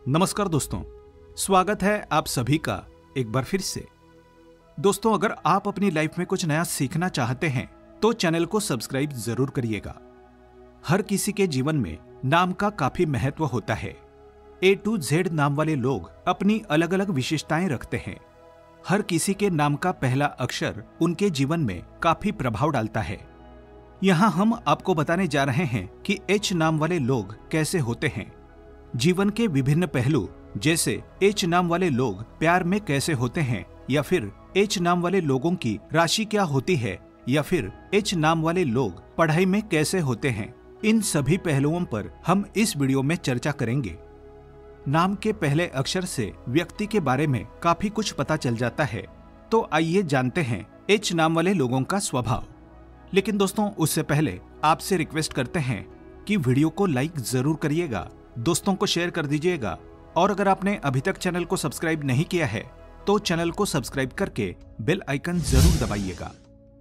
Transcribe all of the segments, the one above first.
नमस्कार दोस्तों, स्वागत है आप सभी का एक बार फिर से। दोस्तों, अगर आप अपनी लाइफ में कुछ नया सीखना चाहते हैं तो चैनल को सब्सक्राइब जरूर करिएगा। हर किसी के जीवन में नाम का काफी महत्व होता है। A to Z नाम वाले लोग अपनी अलग अलग विशेषताएं रखते हैं। हर किसी के नाम का पहला अक्षर उनके जीवन में काफी प्रभाव डालता है। यहाँ हम आपको बताने जा रहे हैं कि H नाम वाले लोग कैसे होते हैं। जीवन के विभिन्न पहलू जैसे H नाम वाले लोग प्यार में कैसे होते हैं, या फिर H नाम वाले लोगों की राशि क्या होती है, या फिर H नाम वाले लोग पढ़ाई में कैसे होते हैं, इन सभी पहलुओं पर हम इस वीडियो में चर्चा करेंगे। नाम के पहले अक्षर से व्यक्ति के बारे में काफी कुछ पता चल जाता है, तो आइए जानते हैं H नाम वाले लोगों का स्वभाव। लेकिन दोस्तों, उससे पहले आपसे रिक्वेस्ट करते हैं कि वीडियो को लाइक जरूर करिएगा, दोस्तों को शेयर कर दीजिएगा, और अगर आपने अभी तक चैनल को सब्सक्राइब नहीं किया है तो चैनल को सब्सक्राइब करके बेल आइकन जरूर दबाइएगा।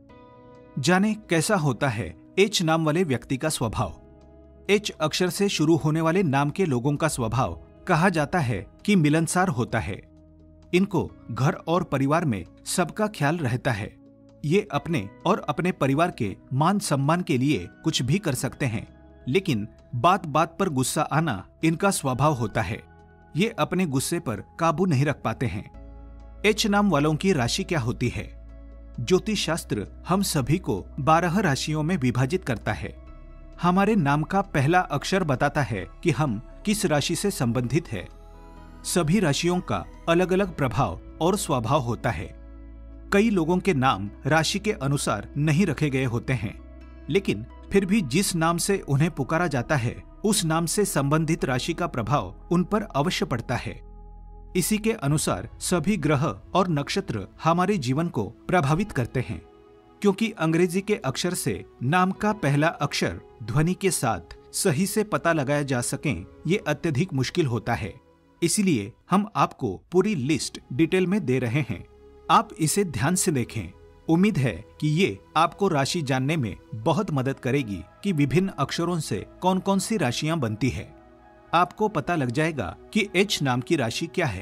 जाने कैसा होता है H नाम वाले व्यक्ति का स्वभाव। H अक्षर से शुरू होने वाले नाम के लोगों का स्वभाव कहा जाता है कि मिलनसार होता है। इनको घर और परिवार में सबका ख्याल रहता है। ये अपने और अपने परिवार के मान सम्मान के लिए कुछ भी कर सकते हैं, लेकिन बात बात पर गुस्सा आना इनका स्वभाव होता है। ये अपने गुस्से पर काबू नहीं रख पाते हैं। H नाम वालों की राशि क्या होती है? ज्योतिष शास्त्र हम सभी को 12 राशियों में विभाजित करता है। हमारे नाम का पहला अक्षर बताता है कि हम किस राशि से संबंधित है। सभी राशियों का अलग अलग प्रभाव और स्वभाव होता है। कई लोगों के नाम राशि के अनुसार नहीं रखे गए होते हैं, लेकिन फिर भी जिस नाम से उन्हें पुकारा जाता है उस नाम से संबंधित राशि का प्रभाव उन पर अवश्य पड़ता है। इसी के अनुसार सभी ग्रह और नक्षत्र हमारे जीवन को प्रभावित करते हैं। क्योंकि अंग्रेजी के अक्षर से नाम का पहला अक्षर ध्वनि के साथ सही से पता लगाया जा सकें, ये अत्यधिक मुश्किल होता है। इसलिए हम आपको पूरी लिस्ट डिटेल में दे रहे हैं। आप इसे ध्यान से देखें। उम्मीद है कि ये आपको राशि जानने में बहुत मदद करेगी कि विभिन्न अक्षरों से कौन कौन सी राशियां बनती है। आपको पता लग जाएगा कि H नाम की राशि क्या है।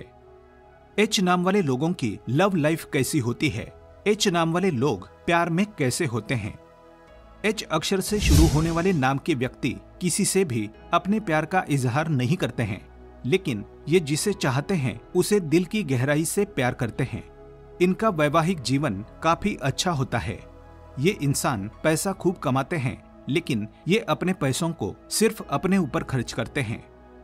H नाम वाले लोगों की लव लाइफ कैसी होती है। H नाम वाले लोग प्यार में कैसे होते हैं। H अक्षर से शुरू होने वाले नाम के व्यक्ति किसी से भी अपने प्यार का इजहार नहीं करते हैं, लेकिन ये जिसे चाहते हैं उसे दिल की गहराई से प्यार करते हैं। इनका वैवाहिक जीवन काफी अच्छा होता है। ये इंसान पैसा खूब कमाते हैं, लेकिन ये अपने पैसों को सिर्फ अपने ऊपर खर्च करते हैं।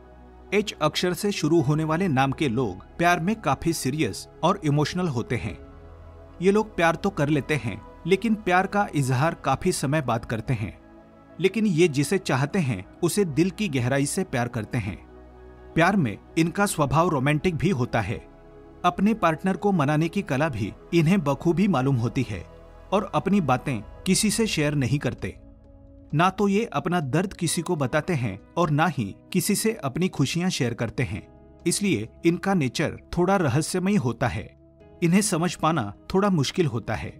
H अक्षर से शुरू होने वाले नाम के लोग प्यार में काफी सीरियस और इमोशनल होते हैं। ये लोग प्यार तो कर लेते हैं, लेकिन प्यार का इजहार काफी समय बाद करते हैं। लेकिन ये जिसे चाहते हैं उसे दिल की गहराई से प्यार करते हैं। प्यार में इनका स्वभाव रोमांटिक भी होता है। अपने पार्टनर को मनाने की कला भी इन्हें बखूबी मालूम होती है, और अपनी बातें किसी से शेयर नहीं करते। ना तो ये अपना दर्द किसी को बताते हैं और ना ही किसी से अपनी खुशियां शेयर करते हैं। इसलिए इनका नेचर थोड़ा रहस्यमयी होता है। इन्हें समझ पाना थोड़ा मुश्किल होता है।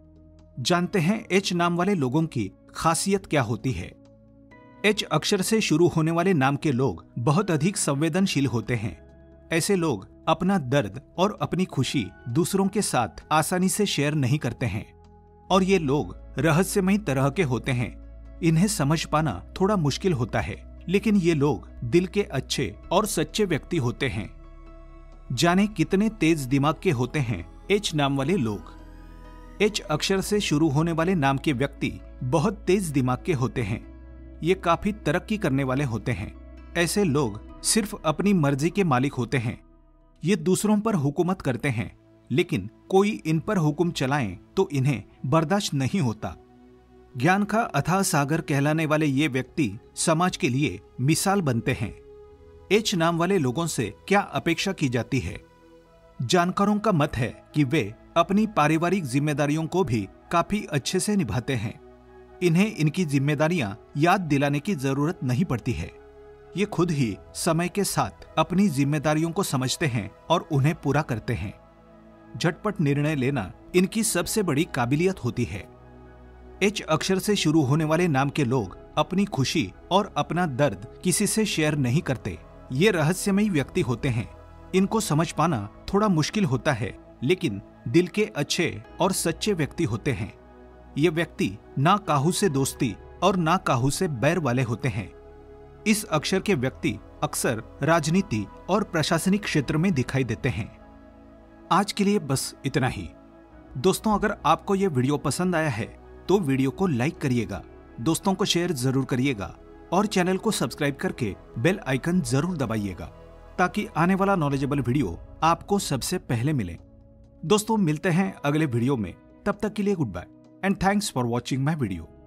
जानते हैं H नाम वाले लोगों की खासियत क्या होती है। H अक्षर से शुरू होने वाले नाम के लोग बहुत अधिक संवेदनशील होते हैं। ऐसे लोग अपना दर्द और अपनी खुशी दूसरों के साथ आसानी से शेयर नहीं करते हैं, और ये लोग रहस्यमयी तरह के होते हैं। इन्हें समझ पाना थोड़ा मुश्किल होता है, लेकिन ये लोग दिल के अच्छे और सच्चे व्यक्ति होते हैं। जाने कितने तेज दिमाग के होते हैं H नाम वाले लोग। H अक्षर से शुरू होने वाले नाम के व्यक्ति बहुत तेज दिमाग के होते हैं। ये काफी तरक्की करने वाले होते हैं। ऐसे लोग सिर्फ अपनी मर्जी के मालिक होते हैं। ये दूसरों पर हुकूमत करते हैं, लेकिन कोई इन पर हुक्म चलाए तो इन्हें बर्दाश्त नहीं होता। ज्ञान का अथाह सागर कहलाने वाले ये व्यक्ति समाज के लिए मिसाल बनते हैं। H नाम वाले लोगों से क्या अपेक्षा की जाती है? जानकारों का मत है कि वे अपनी पारिवारिक जिम्मेदारियों को भी काफी अच्छे से निभाते हैं। इन्हें इनकी जिम्मेदारियां याद दिलाने की जरूरत नहीं पड़ती है। ये खुद ही समय के साथ अपनी जिम्मेदारियों को समझते हैं और उन्हें पूरा करते हैं। झटपट निर्णय लेना इनकी सबसे बड़ी काबिलियत होती है। H अक्षर से शुरू होने वाले नाम के लोग अपनी खुशी और अपना दर्द किसी से शेयर नहीं करते। ये रहस्यमयी व्यक्ति होते हैं। इनको समझ पाना थोड़ा मुश्किल होता है, लेकिन दिल के अच्छे और सच्चे व्यक्ति होते हैं। ये व्यक्ति ना काहू से दोस्ती और ना काहू से बैर वाले होते हैं। इस अक्षर के व्यक्ति अक्सर राजनीति और प्रशासनिक क्षेत्र में दिखाई देते हैं। आज के लिए बस इतना ही। दोस्तों, अगर आपको यह वीडियो पसंद आया है तो वीडियो को लाइक करिएगा, दोस्तों को शेयर जरूर करिएगा और चैनल को सब्सक्राइब करके बेल आइकन जरूर दबाइएगा ताकि आने वाला नॉलेजेबल वीडियो आपको सबसे पहले मिले। दोस्तों, मिलते हैं अगले वीडियो में। तब तक के लिए goodbye and thanks for watching my video.